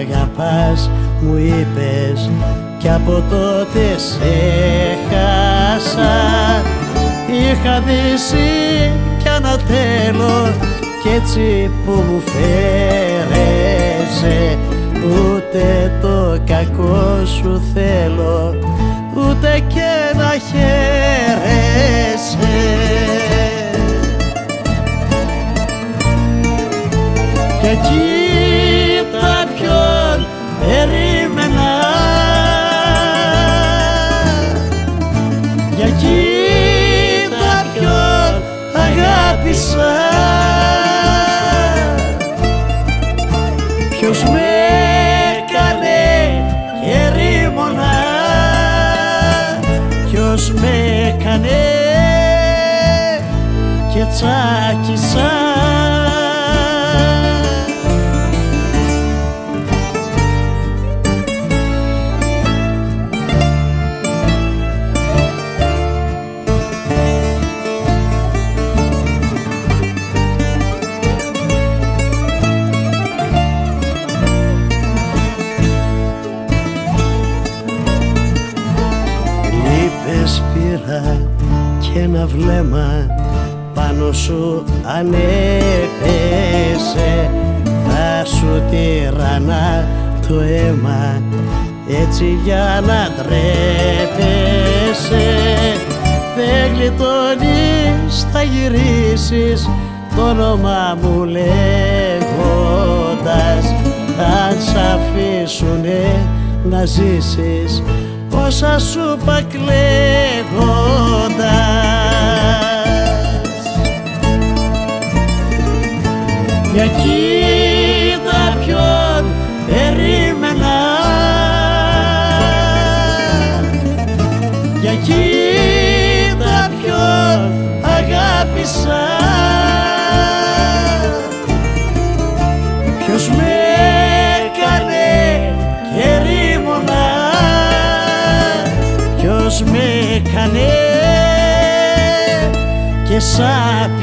αγαπάς μου είπες κι από τότε σε χάσα. Είχα δύσει κι ένα τέλος κι έτσι που μου φέρεσαι, ούτε το κακό σου θέλω ούτε και να χαίρεσαι. Και κοίτα ποιον περίμενα, για κοίτα ποιον αγάπησα. Ποιος με έκανε και ρήμωνα, ποιος με έκανε και τσάκισα. Πήρα και ένα βλέμμα πάνω σου αν έπεσε, θα σου τύρανα το αίμα έτσι για να ντρέπεσαι. Δεν γλιτώνεις, θα γυρίσεις το όνομα μου λέγοντας, αν σ' αφήσουνε να ζήσεις όσα σου είπα κλαίγοντας. Για κοίτα ποιον περίμενα, για κοίτα ποιον αγάπησα. Ποιος με έκανε και ρήμωνα, ποιος με έκανε και σ'